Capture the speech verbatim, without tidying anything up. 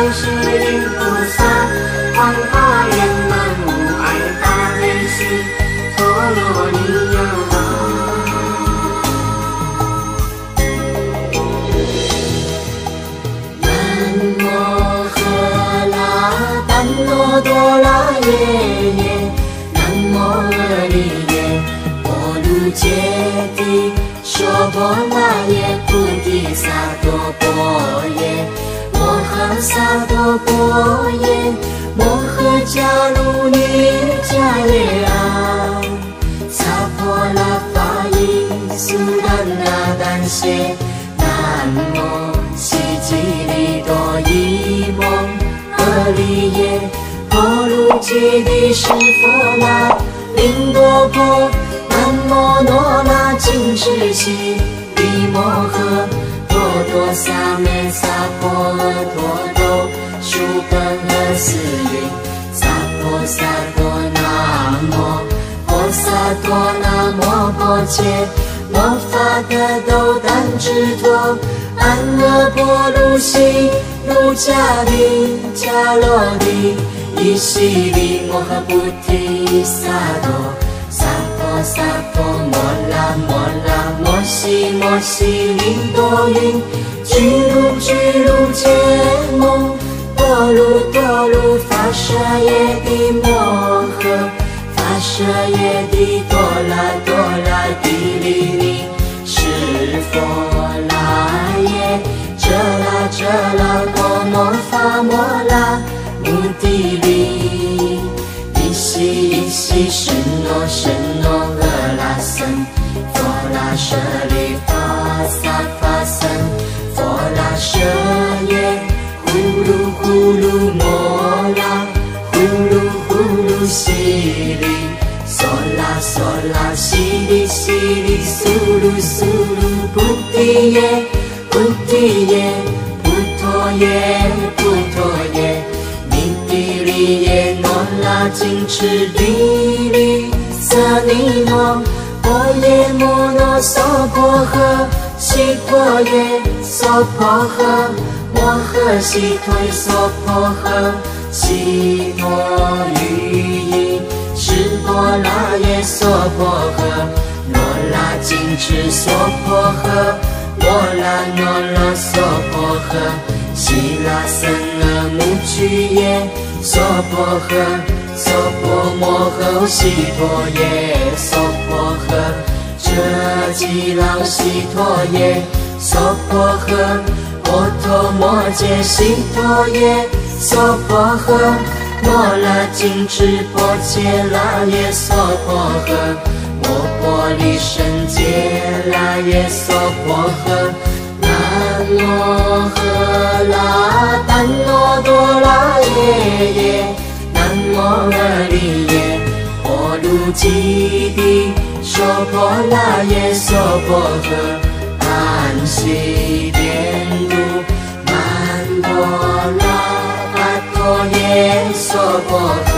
观世音菩萨，广大圆满无碍大悲心，陀罗尼呀。南无喝啦怛那多拉耶耶，南无阿利耶波卢揭谛娑婆那耶菩提萨埵波耶，摩诃萨埵波耶，摩诃迦卢尼迦耶啊，萨婆拉法依苏丹那丹谢，南无悉吉利多伊蒙阿利耶波卢揭谛湿佛那林多婆，南无那那净智悉利摩诃多多萨美萨婆诃多多殊本诃斯云，萨婆萨多那摩婆萨多那摩婆伽摩发得斗丹智陀安那波卢悉卢迦利迦罗帝依悉利摩诃菩提萨埵，萨婆萨婆摩拉摩拉摩悉摩悉林多云，居卢居卢揭蒙多卢多卢发舍耶帝摩诃发舍耶帝多拉多拉帝利尼湿佛那耶遮拉遮拉多摩发摩拉目的利，依悉依悉神诺神诺阿拉僧，佛拉舍利法萨法僧，佛拉舍耶呼噜呼噜摩拉呼噜呼噜悉利，梭拉梭拉悉利悉利苏噜苏噜菩提耶菩提耶菩陀耶菩陀耶，弥帝利耶那拉净持利利舍尼那波耶摩那娑婆诃悉陀耶娑婆诃摩诃悉陀耶娑婆诃悉陀喻意湿婆那耶娑婆诃那拉净持娑婆诃摩拉那拉娑婆诃悉拉僧阿目瞿耶娑婆诃娑婆摩诃悉陀耶娑婆诃遮吉朗悉陀耶娑婆诃波陀摩揭悉陀耶娑婆诃摩拉净持波揭拉耶娑婆诃摩婆利胜揭拉耶娑婆诃南无喝啦怛那多拉耶耶，南无阿利耶波卢揭谛娑婆那耶娑婆诃安悉遍度曼波拉阿陀耶娑婆诃。